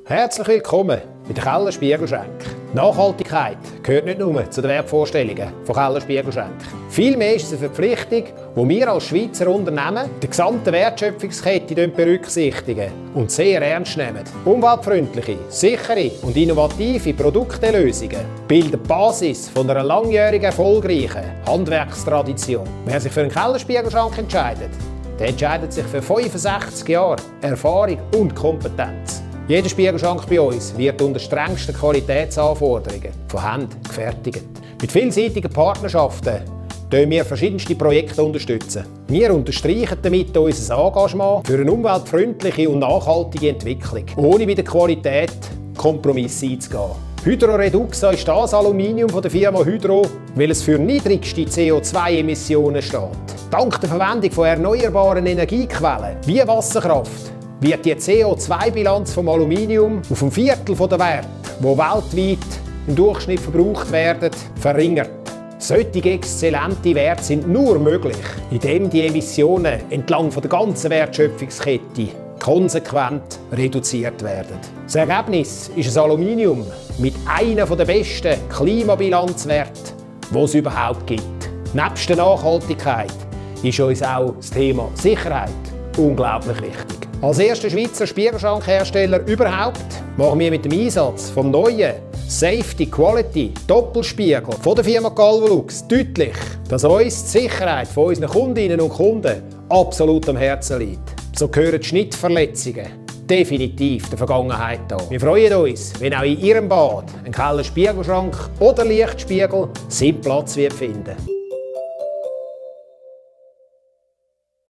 Herzlich willkommen bei den Keller Spiegelschränken. Nachhaltigkeit gehört nicht nur zu den Wertvorstellungen von Keller Spiegelschränken. Vielmehr ist es eine Verpflichtung, die wir als Schweizer Unternehmen die gesamte Wertschöpfungskette berücksichtigen und sehr ernst nehmen. Umweltfreundliche, sichere und innovative Produktelösungen bilden die Basis von einer langjährigen erfolgreichen Handwerkstradition. Wer sich für einen Kellerspiegelschrank entscheidet, der entscheidet sich für 65 Jahre Erfahrung und Kompetenz. Jeder Spiegelschrank bei uns wird unter strengsten Qualitätsanforderungen von Hand gefertigt. Mit vielseitigen Partnerschaften unterstützen wir verschiedenste Projekte. Wir unterstreichen damit unser Engagement für eine umweltfreundliche und nachhaltige Entwicklung, ohne bei der Qualität Kompromisse einzugehen. Hydro Reduxa ist das Aluminium von der Firma Hydro, weil es für niedrigste CO2-Emissionen steht. Dank der Verwendung von erneuerbaren Energiequellen wie Wasserkraft wird die CO2-Bilanz vom Aluminium auf ein Viertel der Werte, die weltweit im Durchschnitt verbraucht werden, verringert. Solche exzellente Werte sind nur möglich, indem die Emissionen entlang der ganzen Wertschöpfungskette konsequent reduziert werden. Das Ergebnis ist ein Aluminium mit einer der besten Klimabilanzwerte, die es überhaupt gibt. Nebst der Nachhaltigkeit ist uns auch das Thema Sicherheit unglaublich wichtig. Als erster Schweizer Spiegelschrankhersteller überhaupt machen wir mit dem Einsatz des neuen Safety Quality Doppelspiegel von der Firma Galvolux deutlich, dass uns die Sicherheit von unseren Kundinnen und Kunden absolut am Herzen liegt. So gehören die Schnittverletzungen definitiv der Vergangenheit an. Wir freuen uns, wenn auch in Ihrem Bad ein Kellerspiegelschrank oder Lichtspiegel seinen Platz finden wird.